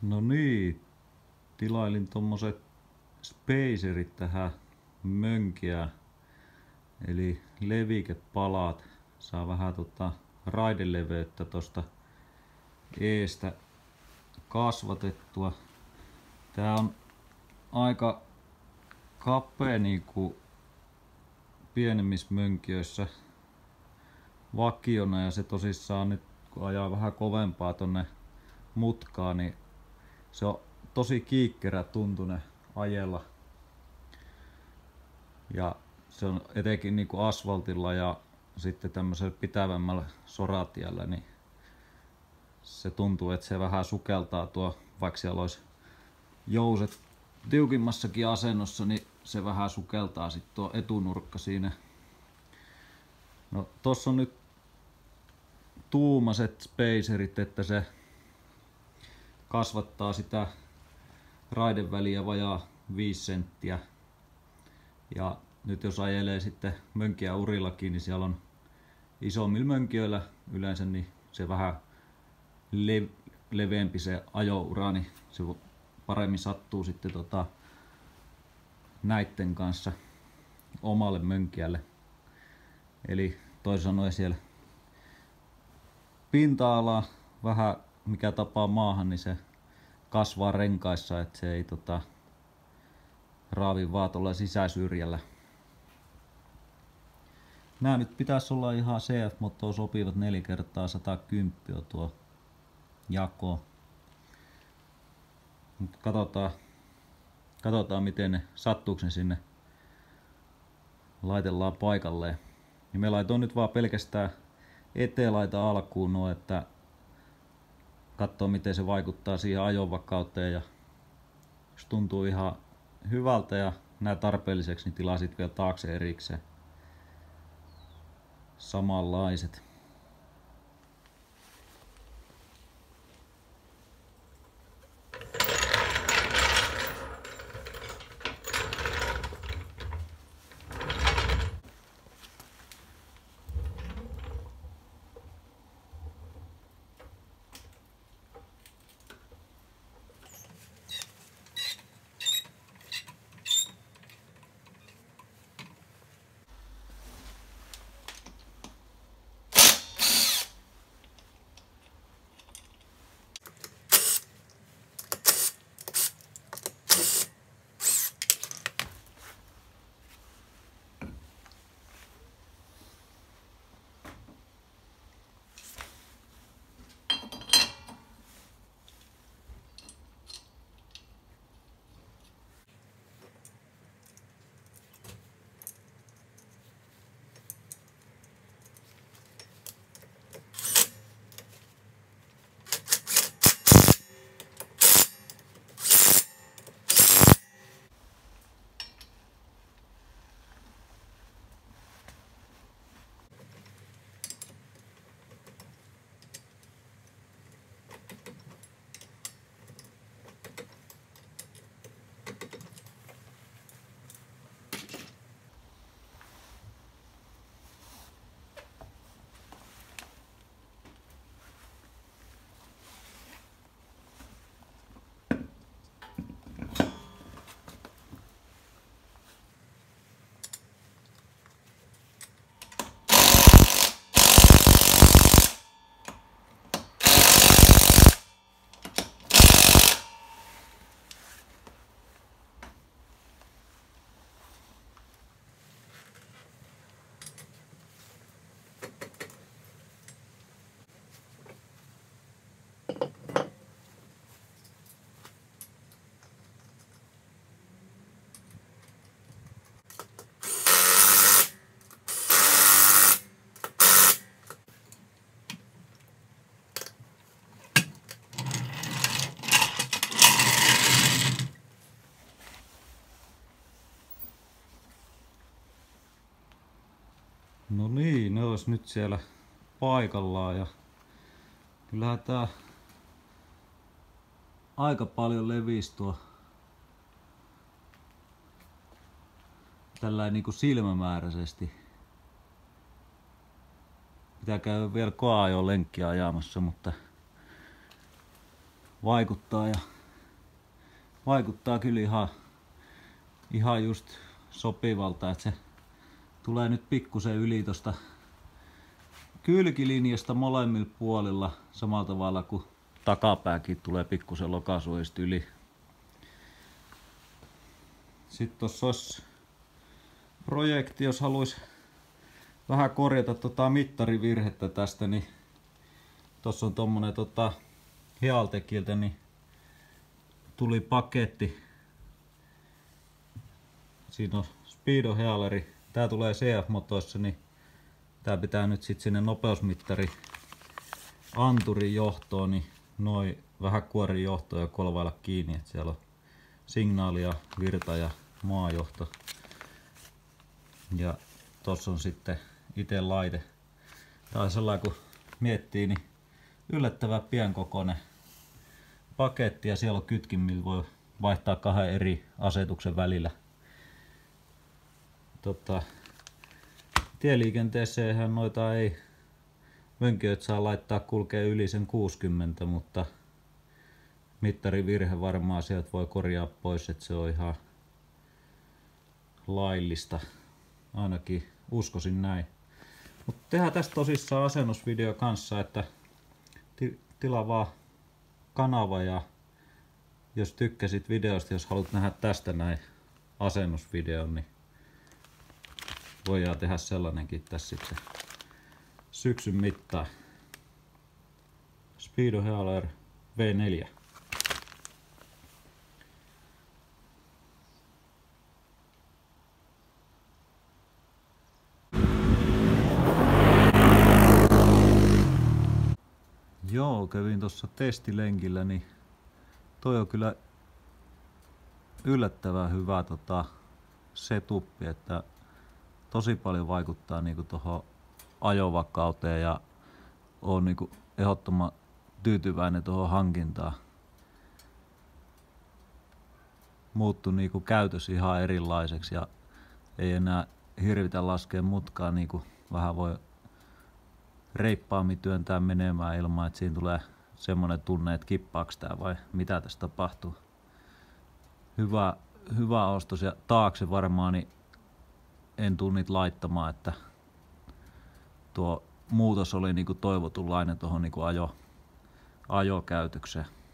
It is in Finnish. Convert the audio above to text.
No niin, tilailin tommoset spacerit tähän mönkiä, eli levikepalaat. Saa vähän raideleveyttä tosta eestä kasvatettua. Tää on aika kapea niinku pienemmissä mönkijöissä vakiona, ja se tosissaan nyt kun ajaa vähän kovempaa tonne mutkaan, niin se on tosi kiikkerä tuntunen ajella. Ja se on etenkin niinku asfaltilla ja sitten tämmöisellä pitävämmällä soratiellä, niin se tuntuu, että se vähän sukeltaa tuo, vaikka siellä olisi jouset tiukimmassakin asennossa, niin se vähän sukeltaa sitten tuo etunurkka siinä. No tossa on nyt tuumaset spacerit, että se kasvattaa sitä raideväliä vajaa 5 senttiä. Ja nyt jos ajelee sitten mönkiä urillakin, niin siellä on isommilla mönkijöillä yleensä niin se vähän leveämpi se ajoura, niin se paremmin sattuu sitten näitten kanssa omalle mönkijälle. Eli toisin sanoen siellä pinta-ala vähän mikä tapaa maahan, niin se kasvaa renkaissa, että se ei raavi vaan tuolla sisäsyrjällä. Nää nyt pitäisi olla ihan CF-motoon sopivat 4x110 on tuo jako. Mut katsotaan miten ne sattuuko ne sinne laitellaan paikalleen. Ja me laitoin nyt vaan pelkästään eteenlaita alkuun noin, että katsoo miten se vaikuttaa siihen ajonvakauteen, ja jos tuntuu ihan hyvältä ja nää tarpeelliseksi, niin tilaa sit vielä taakse erikseen samanlaiset. No niin, ne olisi nyt siellä paikallaan, ja kyllähän tää aika paljon levisi tuo tällainen niinku silmämääräisesti. Pitää käydä vielä koeajon lenkkiä ajamassa, mutta vaikuttaa ja vaikuttaa kyllä ihan just sopivalta, että se tulee nyt pikkusen yli tosta kylkilinjasta molemmilla puolilla samalla tavalla kuin takapääkin tulee pikkusen lokasuojista yli. Sitten tossa olisi projekti, jos haluaisi vähän korjata mittarivirhettä tästä, niin tossa on tommonen Healtekiltä niin tuli paketti. Siinä on Speedo Healeri. Tää tulee CF-motoissa, niin tää pitää nyt sit sinne nopeusmittari anturin johtoon, niin noin vähän kuorin johtoon ja kolvailla kiinni, että siellä on signaalia, virta ja maajohto. Ja tossa on sitten itse laite. Tää on sellainen, kun miettii, niin yllättävän pienkokoinen paketti ja siellä on kytkin, millä voi vaihtaa 2 eri asetuksen välillä. Tieliikenteeseen noita ei mönkijöt saa laittaa kulkee yli sen 60, mutta mittarivirhe varmaan sieltä voi korjaa pois, että se on ihan laillista. Ainakin uskoisin näin. Mutta tehdään tästä tosissaan asennusvideo kanssa, että tilaa vaan kanava ja jos tykkäsit videosta, jos haluat nähdä tästä näin asennusvideon, niin voidaan tehdä sellainenkin tässä sitten syksyn mittaan. Speedo Healer V4. Joo, kävin tuossa testilenkillä, niin toi on kyllä yllättävän hyvä setuppi, että tosi paljon vaikuttaa niinku tuohon ajovakauteen ja oon niinku ehdottoman tyytyväinen tuohon hankintaan. Muuttui niinku käytös ihan erilaiseksi ja ei enää hirvitä laskea mutkaa, niinku vähän voi reippaammin työntää menemään ilman, että siinä tulee semmonen tunne, että kippaaks tää vai mitä tässä tapahtuu. Hyvä ostos ja taakse varmaan niin en tuu niitä laittamaan, että tuo muutos oli niinku toivotunlainen tuohon niinku ajokäytökseen.